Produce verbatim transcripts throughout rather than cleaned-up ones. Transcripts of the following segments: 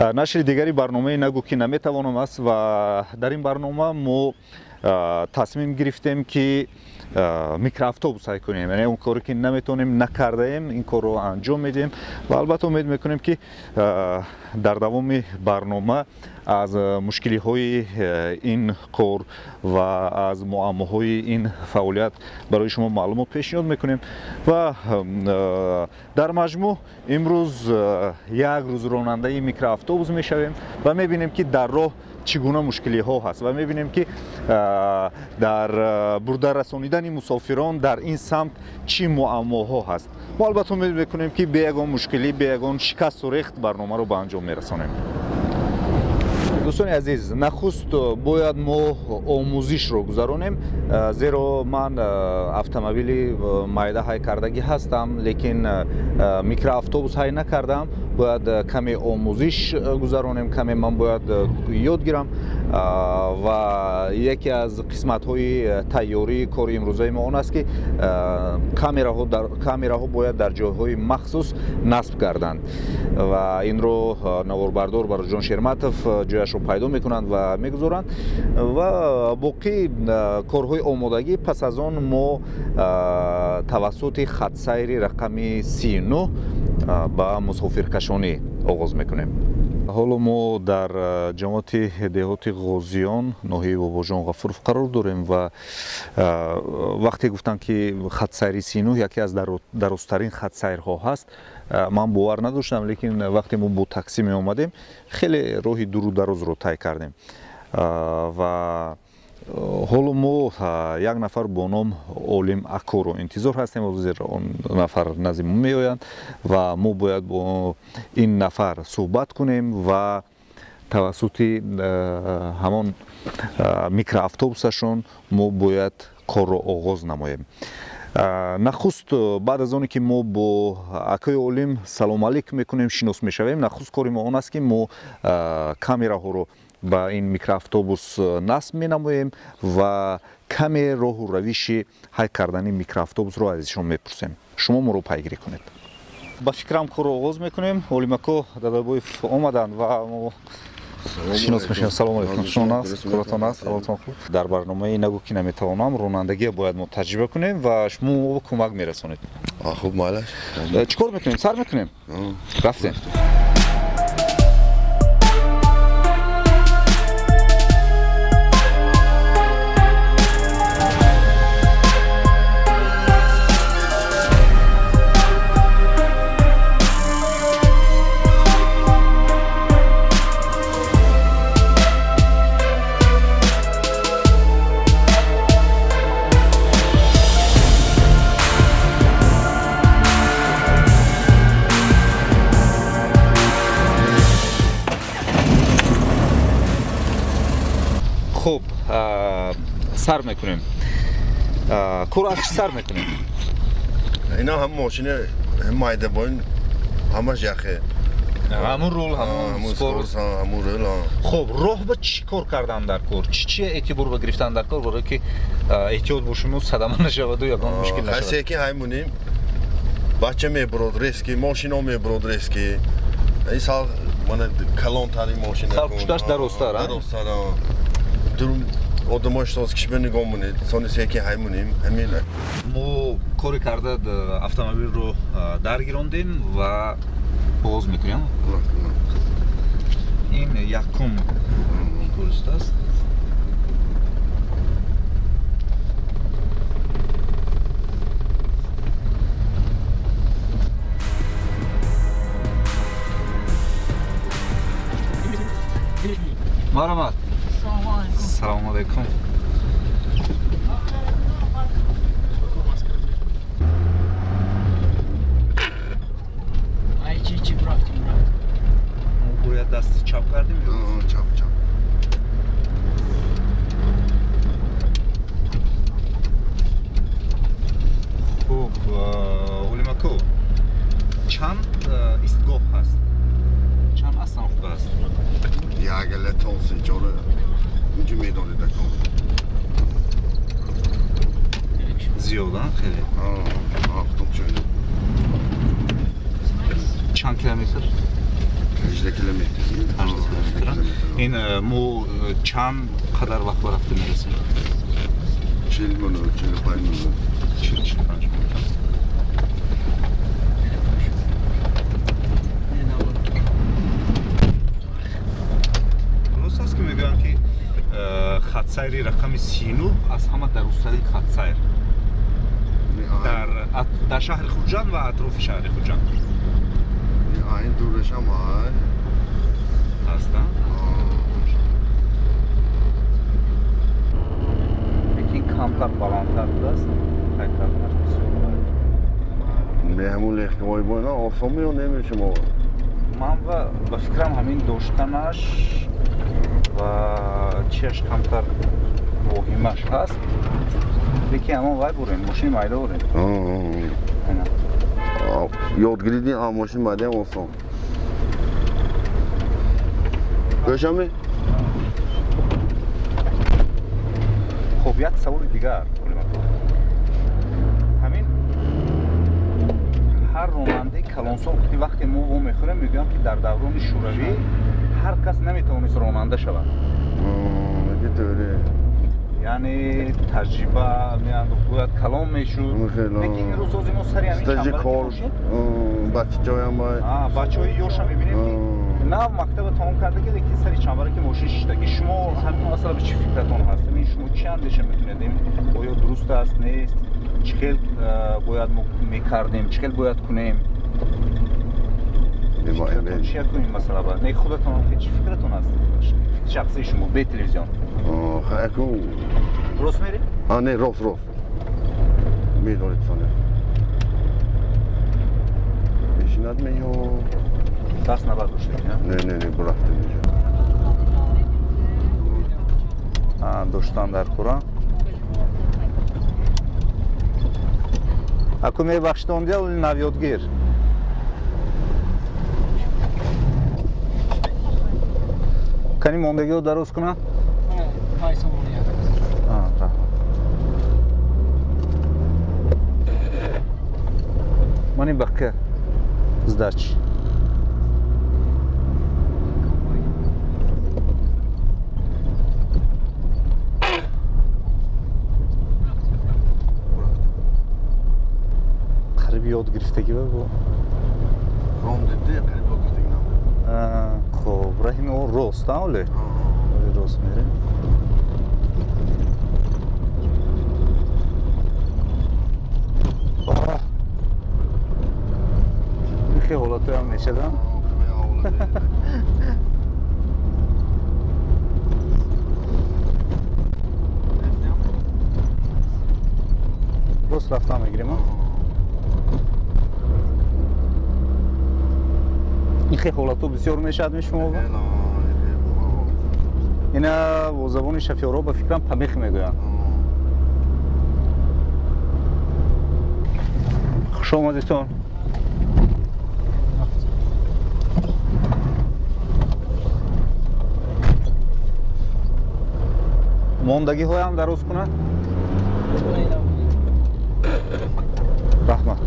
нашри дигари барномаи нагу ки наметавонам аст ва дар ин барнома мо тасмим гирифтем ки микроавтобус ҳай кунем, яъне он коре ки наметавонем накардаем ин корро анҷом медиҳем ва албатта умед мекунем ки дар давоми барнома аз мушкилиҳои ин кор ва аз муаммоҳои ин фаъолият барои шумо маълумот пешниҳод мекунем ва дар маҷмӯъ имрӯз як рӯз ронандаи микроавтобус мешавем ва мебинем ки дар роҳ чӣ гуна мушкилиҳо ҳаст ва мебинем ки дар бурдарасонидани мусофирон дар ин самт чӣ муаммоҳо ҳаст. мо албатта умед мекунем ки бе ягон мушкилӣ, бе ягон шикасту рехт барномаро ба анҷом мерасонем. дӯстони азиз, нахуст бояд мо омӯзишро гузаронем, зеро ман автомобили майда ҳай кардагӣ ҳастам, лекин микроавтобус ҳай накардам. Бояд каме омӯзиш гузаронем, каме ман бояд ёд гирам ва яке аз қисматҳои тайёрии кори имрӯзаи мо он аст ки камераҳо бояд дар ҷойҳои махсус насб гарданд ва инро наворбардор Бароҷон Шерматов ҷояшро пайдо мекунанд ва мегузоранд ва боқӣ корҳои омодагӣ пас аз он мо тавассути хатсайри рақами сию нӯҳ ба мусофиркашонӣ оғоз мекунем. ҳоло мо дар ҷамоати деҳоти Ғозиён ноҳияи Бобоҷон Ғафуров қарор дорем ва вақте гуфтанд ки хатсайри сию нӯҳ яке аз дарозтарин хатсайрҳо ҳаст, ман бовар надоштам, лекин вақте мо бо таксӣ меомадем хеле роҳи дуру дарозро тай кардем ва ҳоло мо як нафар бо ном Олим Акоро интизор ҳастем, зеро он нафар назди мо меоянд ва мо бояд бо ин нафар суҳбат кунем ва тавассути ҳамон микроавтобусашон мо бояд корро оғоз намоем. нахуст баъд аз оне ки мо бо акои Олим салом алейк мекунем, шинос мешавем, нахуст кори мо он аст ки мо камераҳоро ба ин микроавтобус насб менамоем ва каме роҳу равиши ҳай кардани микроавтобусро аз ишон мепурсем. шумо моро пайгирӣ кунед. ба фикрам корро оғоз мекунем. Олим ако Дадабоев омаданд ва мо шинос мешавем. салом алейкум. шумо аст? кӯратон аст? ҳаволатон хуб? дар барномаи нагу ки наметавонам ронандагӣ бояд мо таҷриба кунем ва шумо мо кӯмак мерасонед. хуб майла. чӣ кор мекунем? сар мекунем? рафтем. خب سر میکنیم. کور از چی سر میکنیم؟ اینا هم ماشینه هم مایده باین همش یخه. همون رول همون سپورس همون رول. خب راه با چی کار کردن در کار؟ چی چی اعتبار با گرفتن در کار برای که احتیاط باشیم و صدمه نشود و یکان مشکل نشود؟ خاصه که همونیم بچه میبرد ریسکی ماشینا میبرد ریسکی. این سال من کلان تری ماشین. سال کشتاش درستار. درستار. درم آدماش تاز کشور نگاه مونید سانیسی که همونیم همینه. ما کاری کرده автомобیل رو درگیراندیم و باز میکنیم. این یکم درست است. مرحبا. سلام علیکم. ای چی چی برافتیم ما باید دست چپ کردیم یا چپ چپ. خوب Олим ако چند ایستگاه هست؟ چند استانفته هست؟ یک لتانسی جاره اینجا میدانید دکان زیاده خیلی آه آفتم شده چند کیلومتر؟ هجده کیلومتر. این مو چند قدر وقت رفته میرسیم؟ چهل منو، چهل و پنج منو. چهل چهل و پنج منو. درست است که میگن که خط سیری رقم سی و نه از همه درست‌ترین خط سیر در در شهر خوجان و اطراف شهر خوجان. این دورش هم هستن. یکی کمتر بلندتر است. خیلی‌ترش بسیار. به همون لختی باید آسان میون نمیشه ما. من و به فکرم همین داشتنش و چیش کمتر مهمش هست. یکی اما وای بریم ماشین مایده بریم. یادگیری دی آم ماشین مایده آسان. گوشمی؟ خب یک سوال دیگر همین هر راننده کلانسال وقتی ما و میخوریم میگم که در دوران شوروی هر کس نمیتونست راننده شود. میگه طوره. یعنی تجربه میاد باید کلام میشد. لیکن این روز از ما سری همین استاجی کار بچه جای هم باید. آه بچه های یورش هم میبینیم نه مکتب تمام کرده که لیکن سری چنبره که ماشین شده شما همین مثلا به چی فکرتون هست؟ این شما چی اندیشه میکنید؟ آیا درست است نیست؟ چکل باید میکردیم؟ چکل باید کنیم؟ فکرتون چی کنیم مثلا باید؟ نه خودتون هم که چی فکرتون هست؟ شخصی شما به تلویزیون آه اکو روز میری؟ آه نه روز روز میدونید سانه میشیند میو دست نباید باشید نه نه نه برفته میشه داشتن در قرآن اکو می بخشتان دیل نویادگیر کنی موندگی رو درست کنم؟ پایسا مونی آه راه منی بقیه زداچ قریب یاد گرفتگی بگو رام دیده قریب یاد گرفتگی نام خب راه این راست اوله راست میره خیلی حالاتو هم نشدم راست رفتم میگیریم این خیلی حالاتو بسیار نشد میشم اینا با زبان شفیارا به فکرم پمیخ میگویم خوش آمدیتون موندگی های هم درست کنن رحمت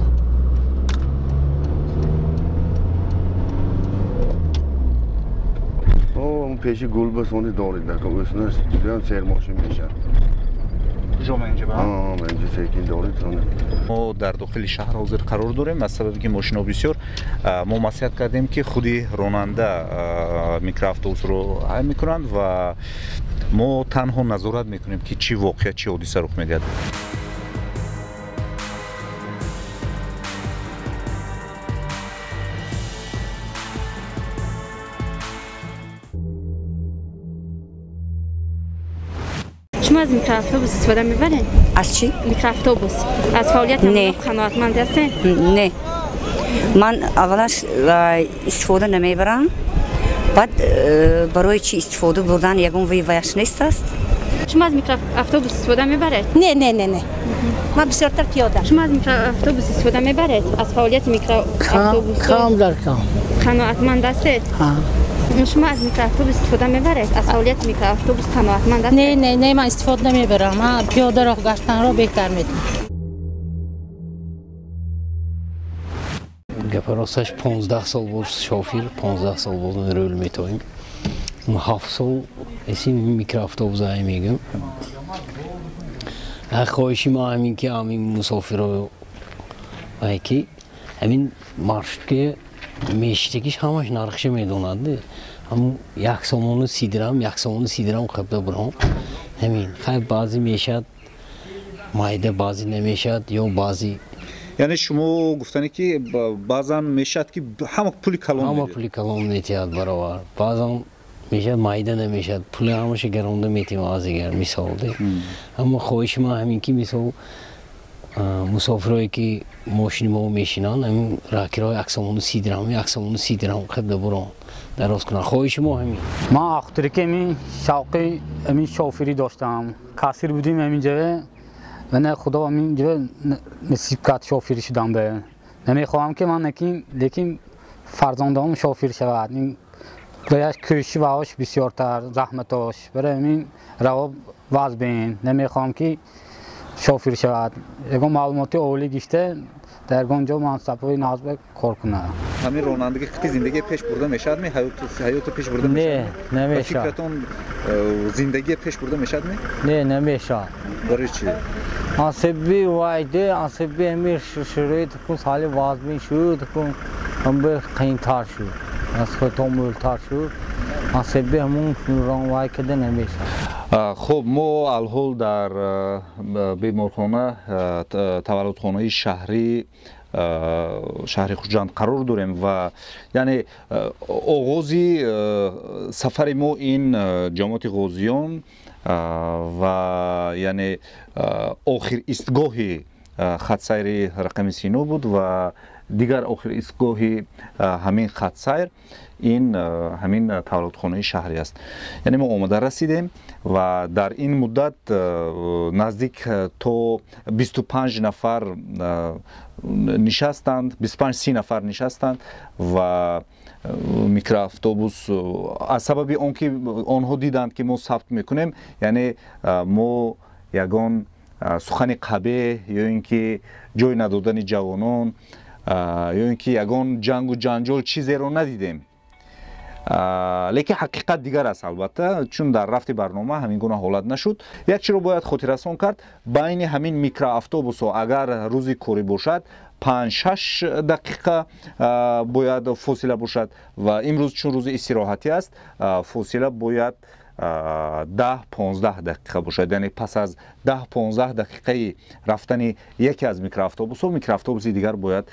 اون پیشی گل بسونی دارید نکن اسنش دیدن سیر ماشین میشن کجا اینجا با آه اینجا سیکین دارید سونه ما در داخل شهر حاضر قرار داریم از سببی که ماشینا بسیار ما نصیحت کردیم که خودی راننده میکرواتوبوس رو حل میکنند و ما تنها نظارت میکنیم که چی واقعیت چی حادثه رخ میدهد شما از میکرواتوبوس استفاده میبرین؟ از چی؟ میکرواتوبوس از فعالیت نه قناعتمند هستین؟ نه من اولش استفاده نمیبرم بعد برای چی استفاده بردن یکم وی ویش نیست است شما از میکرواتوبوس استفاده میبرید؟ نه نه نه نه من بسیارتر پیاده شما از میکرواتوبوس استفاده میبرید؟ از فعالیت میکرواتوبوس کام در کام قناعتمند هستید؟ ها شما از میکرواتوبوس استفاده میبرید؟ از فعالیت میکرواتوبوس قناعتمند هستید؟ نه نه نه من استفاده نمیبرم من پیاده راه گشتن را بهتر میدونم گپراستش پانزده سال بود شوفیر پانزده سال بود رول میتویم هفت سال اسم میکرافت زای میگم خواهشی ما همین که همین مسافر رو کی همین مارشت که میشتکیش همش نرخش میدونند هم یک سامون سی درهم یک سامون سی درهم خبر برام همین خیلی بعضی میشد مایده بعضی نمیشد یا بعضی یعنی شما گفتنی که بعضا میشد که همه پولی کلان همه پولی کلان میتیاد برابر بعضا میشد مایده نمیشد پولی همش گرونده میتیم آزیگر مثال ده اما خواهش ما همین که مثال مسافرایی که ماشین ما میشینن همین راکرای اکسامون سی درهم اکسامون سی درهم خبر برام دراز کنن خواهش ما همین ما آخری که می شوقی همین شوفری داشتم کاسیر بودیم همین جا و نه خدا همین جا نصیب کرد شوفری شدم به نمیخوام که من نکیم لیکن فرزندام شوفر شود این باید کشی و هاش بسیارتر زحمتاش برای همین روا واز بین نمیخوام که شوفر شود اگه معلوماتی اولی گشته در اونجا منصبی نازب کار کنه همین رانندگی خیلی زندگی پیش برده میشد می حیات حیات پیش برده میشد نه نمیشه فکرتون زندگی پیش برده میشد می نه نمیشه برای چی عصبی وایده عصبی امیر شروعی تکون سالی واز بین شد تکون هم به قین تر شد از خودم مول تر شد عصبی همون ران وای کده نمیشه خب ما الحال در بیمارخانه تولدخانه شهری شهر خوجند قرار داریم و یعنی آغازی سفر ما این جماعت غازیان و یعنی آخر ایستگاهی خط سیر رقم سینو بود و دیگر آخر ایستگاهی همین خط سیر این همین تولدخانه شهری است یعنی ما آمده رسیدیم و در این مدت نزدیک تا بیست و پنج نفر نشستند بیست و پنج سی نفر نشستند و میکرواتوبوس از سبب آنکه آنها دیدند که ما ثبت میکنیم یعنی ما یگان سخن قبیح یا اینکه جای ندادن جوانان یا اینکه یگان جنگ و جنجال چیزی رو ندیدیم لیکن حقیقت دیگر است البته چون در رفت برنامه همین گونه حالت نشد یک چیز رو باید خاطررسان کرد بین همین میکرواتوبوس ها اگر روزی کاری باشد پنج شش دقیقه باید فاصله باشد و امروز چون روز استراحتی است فاصله باید ده پانزده دقیقه باشد یعنی پس از ده پانزده دقیقه رفتن یکی از میکرواتوبوس ها میکرواتوبوس دیگر باید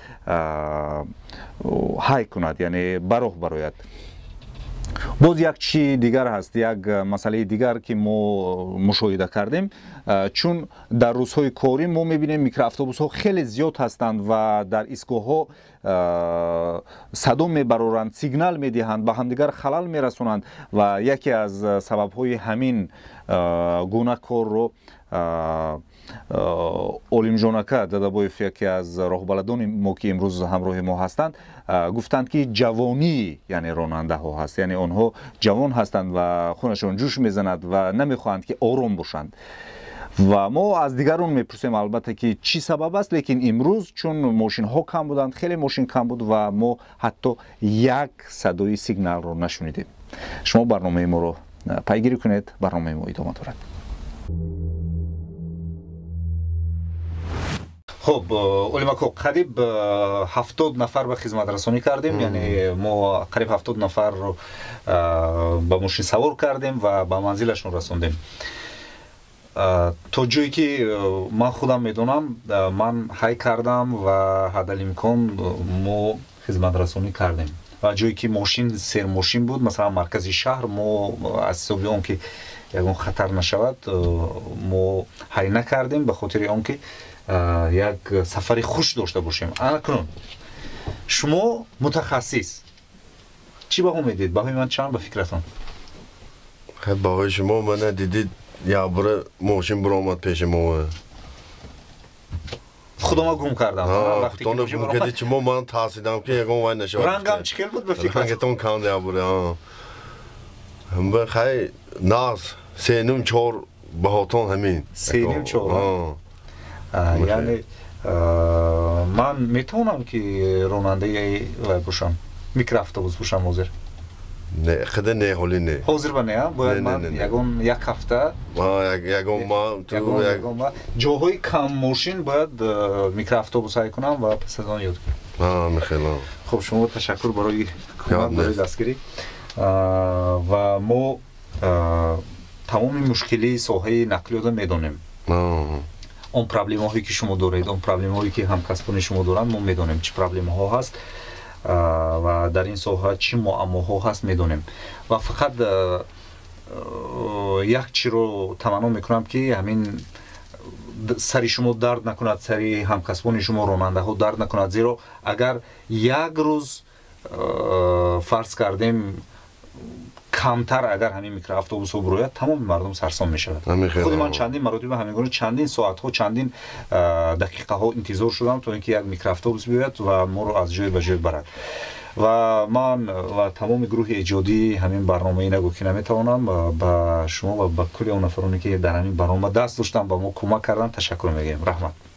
های کند یعنی براه براید باز یک چی دیگر هست یک مسئله دیگر که ما مشاهده کردیم چون در روزهای کاری ما میبینیم میکرواتوبوس ها خیلی زیاد هستند و در ایستگاه ها صدا میبرارند سیگنال میدهند به همدیگر خلل میرسونند و یکی از سبب های همین گونه کار رو اولیم جونکا دادابویف یکی از راهبلدان ما که امروز همراه ما هستند گفتند که جوانی یعنی راننده ها هست یعنی آنها جوان هستند و خونشون جوش میزند و نمیخواهند که آرام باشند و ما از دیگران میپرسیم البته که چی سبب است لیکن امروز چون ماشین ها کم بودند خیلی ماشین کم بود و ما حتی یک صدای سیگنال رو نشنیدیم شما برنامه ما رو پیگیری کنید برنامه ما ادامه دارد خب اولیماکو قریب هفتاد نفر به خدمت رسانی کردیم یعنی ما قریب هفتاد نفر رو به ماشین سوار کردیم و به منزلشون رسوندیم تا جایی که من خودم میدونم من های کردم و حدل امکان ما خدمت رسانی کردیم و جایی که ماشین سر ماشین بود مثلا مرکز شهر ما از حساب آنکه یگان خطر نشود ما های نکردیم به خاطر آنکه یک سفر خوش داشته باشیم اکنون شما متخصص چی باقی میدید؟ باقی من چند به فکرتون؟ خیلی باقی شما من دیدید یا برای ماشین برآمد پیش ما خدا ما گم کردم وقتی که گم کردید چما من تحصیدم که یکم وای نشود رنگم چکل بود به فکرتون؟ رنگتون کنده یا برای هم خیلی ناز سه نیم چهار بهاتون همین سه نیم چهار یعنی ман метавонам ки ронандаи вай бошам микроавтобус бошам ҳозир не худа не ҳоли не ҳозир ба не бояд ман ягон як ҳафта ягон ма ту ягон ма ҷоҳои кам мошин бояд микроавтобусҳое кунам ва пас аз он ёд кунам мехелам хуб шумо ташаккур барои кӯмак барои дастгирӣ ва мо тамоми мушкилии соҳаи нақлиётро медонем он проблемаҳое ки шумо доред он проблемаҳое ки ҳамкасбони шумо доранд мо медонем чӣ проблемаҳо ҳаст ва дар ин соҳа чӣ муаммоҳо ҳаст медонем ва фақат як чиро таманно мекунам ки ҳамин сари шумо дард накунад сари ҳамкасбони шумо ронандаҳо дард накунад зеро агар як рӯз фарз кардем камтар агар ҳамин микроавтобусҳо бирояд тамоми мардум сарсон мешавад худи ман чандин маротиба ҳамин гуна чандин соатҳо чандин дақиқаҳо интизор шудам то ин ки як микроавтобус биёяд ва моро аз ҷой ба ҷой барад ва ман ва тамоми гурӯҳи эҷодии ҳамин барномаи нагӯ ки наметавонам ба шумо ва ба кулли он нафароне ки дар ҳамин барнома даст доштанд ба мо кӯмак кардан ташаккур мегӯем раҳмат.